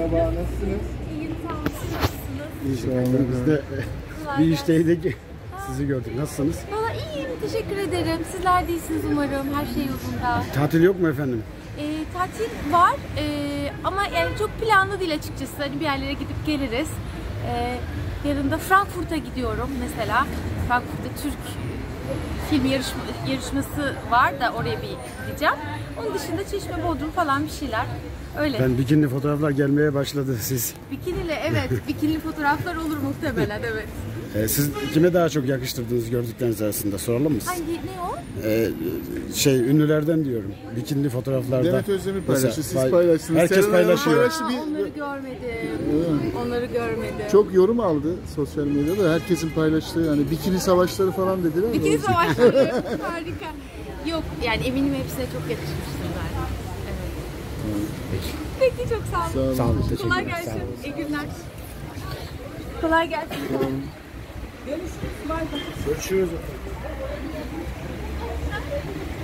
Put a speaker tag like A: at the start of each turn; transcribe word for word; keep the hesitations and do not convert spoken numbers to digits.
A: Merhaba, nasılsınız?
B: İyiyim, sağ olun. Siz nasılsınız?
A: İnşallah. Biz de
B: Kolay
A: bir
B: gelsin.
A: işteydik. Sizi gördük. Nasılsınız?
B: Valla iyiyim, teşekkür ederim. Sizler de iyisiniz umarım, her şey yolunda.
A: Tatil yok mu efendim?
B: Ee, tatil var ee, ama yani çok planlı değil açıkçası. Hani bir yerlere gidip geliriz. Ee, yarın da Frankfurt'a gidiyorum mesela. Frankfurt'ta Türk film yarışma, yarışması var da oraya bir gideceğim. Onun dışında Çeşme, Bodrum falan bir şeyler. Öyle.
A: Ben bikinli fotoğraflar gelmeye başladı siz.
B: Bikinili, evet. Bikinili fotoğraflar olur muhtemelen, evet.
A: Ee, siz kime daha çok yakıştırdınız gördükleriniz arasında soralım mı siz?
B: Hangi, ne o?
A: Ee, şey ünlülerden diyorum. Bikinli fotoğraflarda.
C: Demet Özdemir paylaştı, siz
A: Mesela,
C: paylaştınız.
A: Herkes
C: Seren Hanım
A: paylaşıyor.
C: paylaştı.
B: Aa,
C: bir-
B: onları görmedim. Onları görmedim.
C: Çok yorum aldı sosyal medyada. Herkesin paylaştığı hani bikini savaşları falan dediler.
B: Bikini
C: Doğrusu.
B: savaşları. Harika. Yok yani eminim hepsine çok yakışmıştır zaten. Evet. Peki çok sağ olun.
C: Sağ olun.
A: Sağ olun, teşekkür
B: Kolay
A: ederim.
B: gelsin.
A: Sağ olun.
B: İyi günler. Kolay gelsin. Görüşürüz. Bay bay.
A: Görüşürüz.